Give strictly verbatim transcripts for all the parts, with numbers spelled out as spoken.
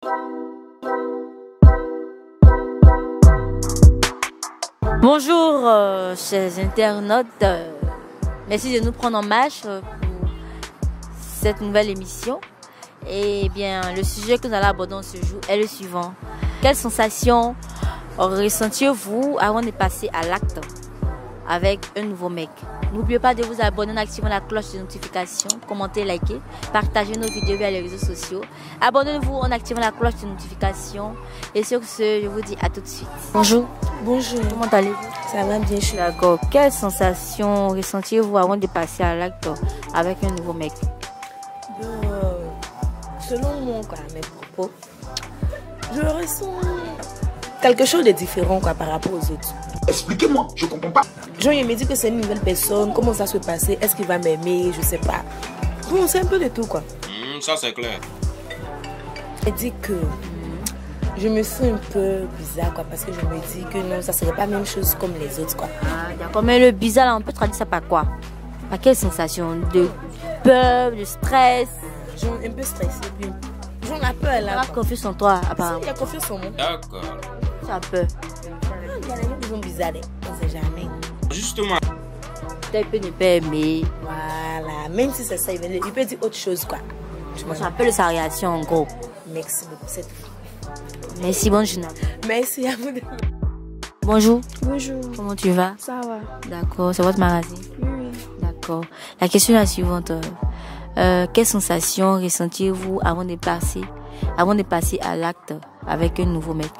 Bonjour, euh, chers internautes. Euh, merci de nous prendre en marche euh, pour cette nouvelle émission. Et bien, le sujet que nous allons aborder ce jour est le suivant. Quelles sensations ressentirez-vous avant de passer à l'acte avec un nouveau mec? N'oubliez pas de vous abonner en activant la cloche de notification, commenter, liker, partager nos vidéos via les réseaux sociaux. Abonnez-vous en activant la cloche de notification. Et sur ce, je vous dis à tout de suite. Bonjour. Bonjour. Comment allez-vous? Ça va bien, je suis D'accord. Quelles sensations ressentirez-vous avant de passer à l'acte avec un nouveau mec? euh, Selon moi, quoi, mes propos, je ressens quelque chose de différent quoi, par rapport aux autres. Expliquez-moi, je comprends pas. Genre, il me dit que c'est une nouvelle personne, comment ça se passer, est-ce qu'il va m'aimer, je sais pas. Bon, c'est un peu de tout quoi. Mmh, ça c'est clair. Il dit que je me sens un peu bizarre quoi, parce que je me dis que non, ça serait pas la même chose comme les autres quoi. Ah, d'accord. Mais le bizarre, là, on peut traduire ça par quoi? Par quelle sensation? De peur, de stress? Genre, un peu stressé, puis genre la peur Tu là. as confiance en toi, apparemment. Il y a confiance en moi. D'accord. Tu as peur. Il y a des gens qui sont bizarres, on sait jamais. Justement. Peut-être peut ne pas aimer. Voilà, même si c'est ça, il peut, il peut dire autre chose quoi. Tu vois. C'est un peu de sa réaction en gros. Merci beaucoup, c'est tout. Merci, bonne journée. Merci à vous. De... Bonjour. Bonjour. Comment tu vas? Ça va? D'accord. C'est votre magasin? Oui, oui. D'accord. La question est la suivante. Euh, quelles sensations ressentirez-vous avant de passer, avant de passer à l'acte avec un nouveau mec?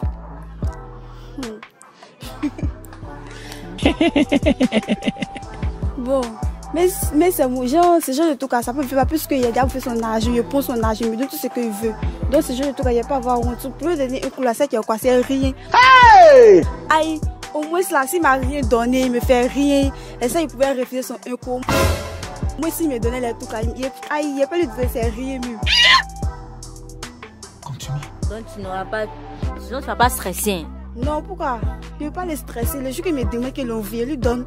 Bon, mais, mais c'est mon genre, ce genre de tout cas, ça peut faire plus qu'il y a déjà fait son âge, il prend son âge, il me donne tout ce qu'il veut. Donc ce genre de tout cas, il n'y a pas à avoir honte. Pour lui donner un coup là, c'est quoi, c'est rien. Hey! Aïe, au moins là, s'il m'a rien donné, il me fait rien, et ça il pouvait refuser son un coup. Moi s'il me donnait les tout cas, il n'y a pas de dire c'est rien mieux. Continue. Donc tu n'auras pas, sinon tu ne vas pas stresser. Non, pourquoi? Il ne veut pas le stresser, le jour qu'il me demande qu'il l'envie, il lui donne.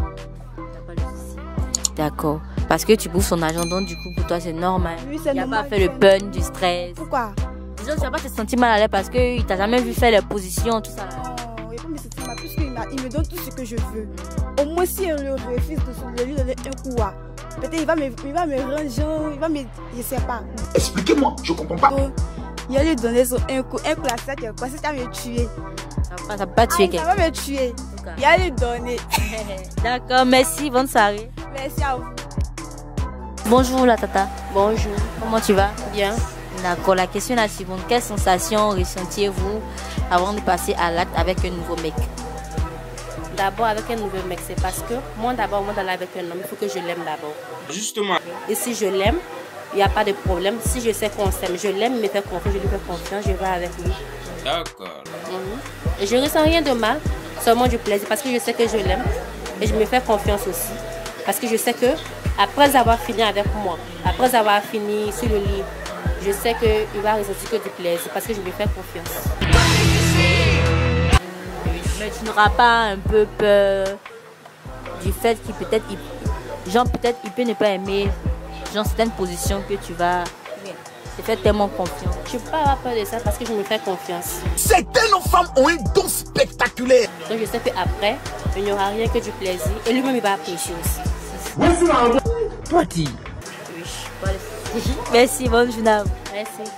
D'accord. Parce que tu bouffes son argent, donc du coup pour toi c'est normal. Oui, c'est il n'y a normal. pas fait le burn, du stress. Pourquoi? Disons, tu vas pas te sentir mal à l'aise parce qu'il t'a jamais vu faire les positions, tout ça. Oh, il peut me sentir mal puisqu'il il me donne tout ce que je veux. Au moins si elle le refuse de lui donner un coup, peut-être il va me, il va me rendre, il va me, je sais pas. Expliquez-moi, je comprends pas. Donc, il va lui donner son un coup, un coup là, ça c'est quoi, ça va me tuer. Ça va pas tuer Ah, quelqu'un. ça va me tuer. Il va lui donner. D'accord, merci, bonne soirée. Merci à vous. Bonjour la tata. Bonjour. Comment tu vas? Bien. D'accord, la question est la suivante. Quelles sensations ressentirez-vous avant de passer à l'acte avec un nouveau mec? D'abord avec un nouveau mec, c'est parce que moi d'abord, moi d'aller avec un homme, il faut que je l'aime d'abord. Justement. Et si je l'aime, il n'y a pas de problème. Si je sais qu'on s'aime, je l'aime, il me fait confiance, je lui fais confiance, je vais avec lui. D'accord. Mm-hmm. Et je ne ressens rien de mal, seulement du plaisir, parce que je sais que je l'aime et je me fais confiance aussi. Parce que je sais que après avoir fini avec moi, après avoir fini sur le lit, je sais qu'il va ressentir que du plaisir parce que je lui fais confiance. Mais tu n'auras pas un peu peur du fait qu'il peut-être, il, genre peut-être il peut ne pas aimer genre certaines positions que tu vas te faire tellement confiance. Je ne peux pas avoir peur de ça parce que je me fais confiance. Certaines femmes ont un don spectaculaire. Donc je sais qu'après, il n'y aura rien que du plaisir et lui-même il va apprécier aussi. Toi, dis. Oui. Merci, bonne journée à vous. Merci.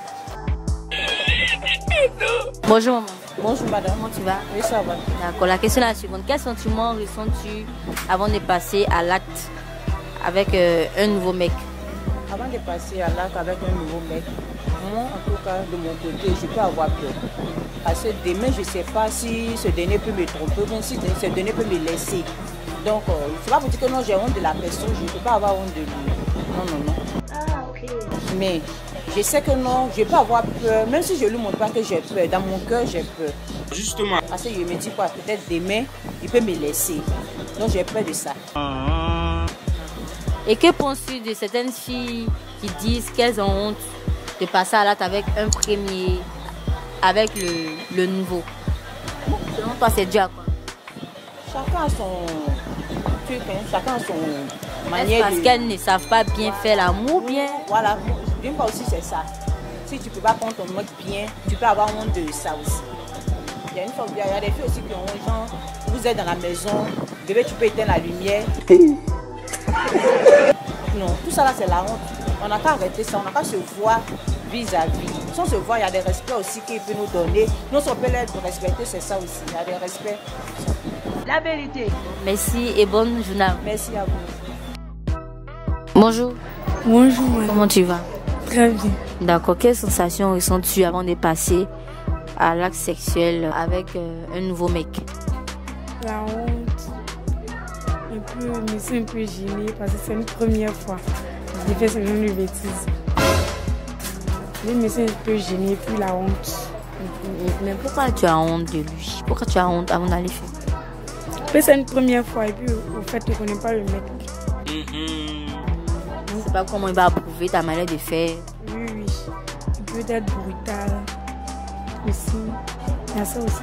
Bonjour maman. Bonjour madame. Comment tu vas? Oui, ça va. D'accord, la question est la suivante. Quels sentiments ressens-tu avant de passer à l'acte avec euh, un nouveau mec? Avant de passer à l'acte avec un nouveau mec, moi en tout cas de mon côté, je peux avoir peur. Parce que demain, je ne sais pas si ce dernier peut me tromper ou si ce dernier peut me laisser. Donc, euh, il ne faut pas vous dire que non, j'ai honte de la personne, je ne peux pas avoir honte de lui. Non, non, non. Ah, ok. Mais je sais que non, je peux avoir peur, même si je ne lui montre pas que j'ai peur. Dans mon cœur, j'ai peur. Justement. Parce que je me dis quoi, peut-être demain, il peut me laisser. Donc, j'ai peur de ça. Et que penses-tu de certaines filles qui disent qu'elles ont honte de passer à l'acte avec un premier, avec le, le nouveau? Selon toi, c'est dû à quoi? Chacun a son truc, hein, chacun a son Est-ce manière parce de... qu'elles ne savent pas bien faire l'amour, bien? Voilà, d'une part aussi c'est ça. Si tu ne peux pas prendre ton mode bien, tu peux avoir honte de ça aussi. Il y a une fois, il y a des filles aussi qui ont genre, vous êtes dans la maison, bébé, tu peux éteindre la lumière. Non, tout ça là, c'est la honte. On n'a qu'à arrêter ça, on n'a qu'à se voir vis-à-vis. Si on se voit, il y a des respects aussi qu'il peut nous donner. Nous, si on peut les respecter, c'est ça aussi. Il y a des respects. La vérité. Merci et bonne journée. Merci à vous. Bonjour. Bonjour, madame. Comment tu vas? Très bien. D'accord. Quelles sensations ressens-tu avant de passer à l'acte sexuel avec euh, un nouveau mec? La honte. Un peu, je me sens un peu gênée parce que c'est une première fois. J'ai fait ce genre de bêtises. Je me sens un peu gênée, puis la honte. Mais pourquoi tu as honte de lui? Pourquoi tu as honte avant d'aller faire? C'est une première fois et puis au fait, tu ne connais pas le mec. Mhm. Je ne sais pas comment il va approuver ta manière de faire. Oui, oui. Il peut être brutal aussi. Il y a ça aussi.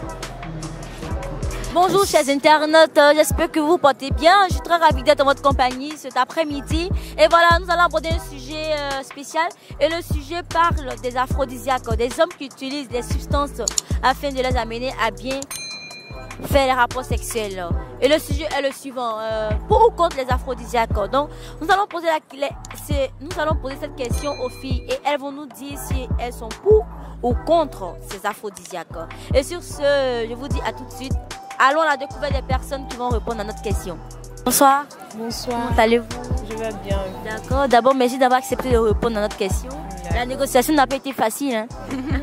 Bonjour chers internautes, j'espère que vous portez bien. Je suis très ravie d'être en votre compagnie cet après-midi. Et voilà, nous allons aborder un sujet euh, spécial. Et le sujet parle des aphrodisiaques, des hommes qui utilisent des substances afin de les amener à bien faire les rapports sexuels. Et le sujet est le suivant, euh, pour ou contre les aphrodisiaques. Donc nous allons poser la, les, nous allons poser cette question aux filles et elles vont nous dire si elles sont pour ou contre ces aphrodisiaques. Et sur ce, je vous dis à tout de suite. Allons à la découverte des personnes qui vont répondre à notre question. Bonsoir. Bonsoir. Comment allez-vous? Je vais bien. D'accord. D'abord, merci d'avoir accepté de répondre à notre question. La négociation n'a pas été facile. Hein?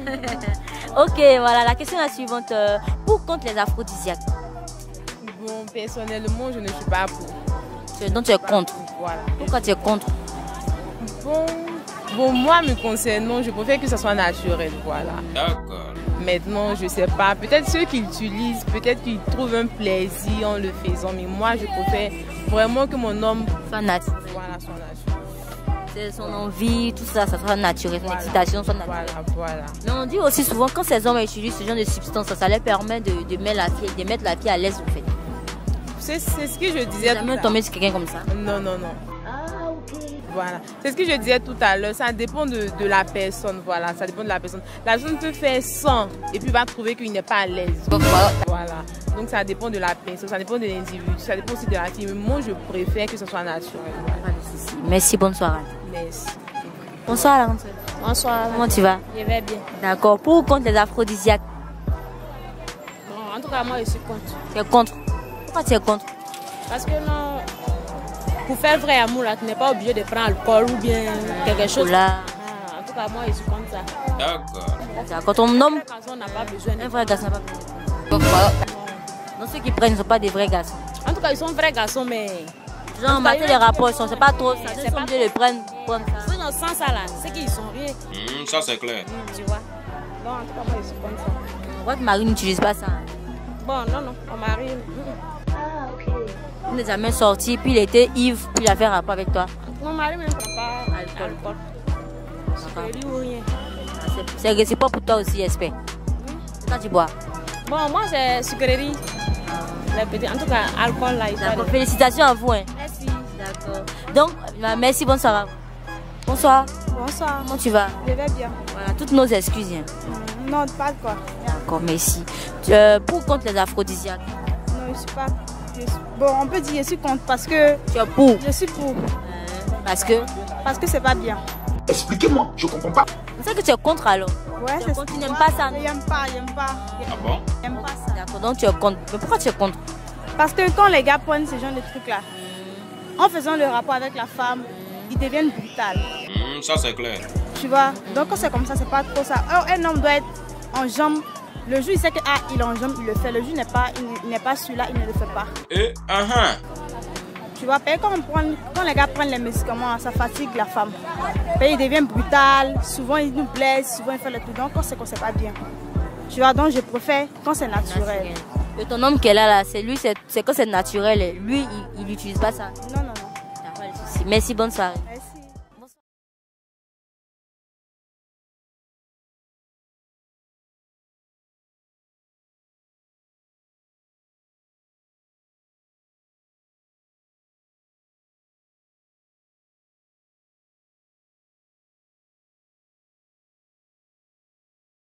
Ok, voilà. La question est la suivante. Pour ou contre les aphrodisiaques? Bon, personnellement, je ne suis pas pour. Donc tu es contre. Voilà. Pourquoi tu es contre? Bon, bon, moi, me concernant, je préfère que ça soit naturel. Voilà. D'accord. Maintenant, je sais pas. Peut-être ceux qui l'utilisent, peut-être qu'ils trouvent un plaisir en le faisant. Mais moi, je préfère vraiment que mon homme soit naturel. Voilà, soit naturel. C'est son envie, tout ça, ça soit naturel. Son voilà. Excitation soit naturelle. Voilà, voilà. Mais on dit aussi souvent, quand ces hommes utilisent ce genre de substance, ça, ça leur permet de, de, mettre la fille, de mettre la fille à l'aise, en fait. C'est ce que je disais. Tu n'as jamais tombé sur quelqu'un comme ça? Non, non, non. Voilà, c'est ce que je disais tout à l'heure, ça dépend de, de la personne, voilà, ça dépend de la personne. La personne peut faire sans et puis va trouver qu'il n'est pas à l'aise. Voilà, donc ça dépend de la personne, ça dépend de l'individu, ça dépend aussi de la fille. Mais moi, je préfère que ce soit naturel. Voilà. Merci, bonne soirée. Merci. Bonsoir, Laurence. Bonsoir. Comment tu vas? Je vais bien. D'accord, pour ou contre les aphrodisiaques? Bon, en tout cas, moi, je suis contre. Tu es contre? Pourquoi tu es contre? Parce que non... Pour faire vrai amour, là, tu n'es pas obligé de prendre alcool ou bien quelque chose. Là. Ah, en tout cas, moi, je suis comme ça. D'accord. D'accord. Ton homme. Un vrai garçon n'a pas besoin. Un vrai garçon n'a pas besoin. Donc ceux qui prennent ne sont pas des vrais garçons. En tout cas, ils sont vrais garçons, mais. Genre, mater les rapports, c'est pas trop ça. Ils sont obligés de les prendre comme ça. Dans sans ça là, c'est qu'ils sont rien. Mmh, ça c'est clair. Mmh, tu vois. Bon, en tout cas, moi, je suis comme ça. Votre mari n'utilise pas ça? Bon, non, non. Mon mari. Ah, ok. Il n'est jamais sorti, puis il était ivre, puis il a fait rapport avec toi. Mon mari ne prend pas alcool. alcool. Ou rien. C'est réciproque pour toi aussi, j'espère. Quand tu bois? Bon, moi c'est sucrerie. En tout cas, alcool là. D'accord, félicitations à vous. Hein. Merci. D'accord. Donc, merci, bonsoir à vous. Bonsoir. Bonsoir. Comment tu vas? Je vais bien. Voilà, toutes nos excuses. Hein. Mmh, non, pas de quoi. D'accord, merci. Euh, pour ou contre les aphrodisiaques? Non, je ne suis pas. Je suis... Bon, on peut dire je suis contre parce que. Tu es pour? Je suis pour. Euh, parce que? Parce que c'est pas bien. Expliquez-moi, je comprends pas. C'est que tu es contre alors? Ouais, c'est ça. Tu n'aimes pas ça? Je n'aime pas, j'aime pas. Ah bon? J'aime pas ça. D'accord, donc tu es contre. Mais pourquoi tu es contre? Parce que quand les gars prennent ce genre de trucs là, mmh. en faisant le rapport avec la femme, mmh. ils deviennent brutales. Mmh, ça c'est clair. Tu vois? Donc quand c'est comme ça, c'est pas trop ça. Alors, un homme doit être en jambe. Le jour il sait que ah, il est en jambe, il le fait. Le jour n'est pas, il n'est pas celui-là, il ne le fait pas. Et ah uh -huh. Tu vois, quand, on prend, quand les gars prennent les médicaments, ça fatigue la femme. Puis il devient brutal, souvent il nous blesse, souvent il fait le tout. Donc quand c'est qu'on sait pas bien. Tu vois, donc je préfère quand c'est naturel. naturel. Et ton homme qui est là, là c'est lui, c'est quand c'est naturel. Lui, il n'utilise pas ça. Non, non, non. Merci, bonne soirée.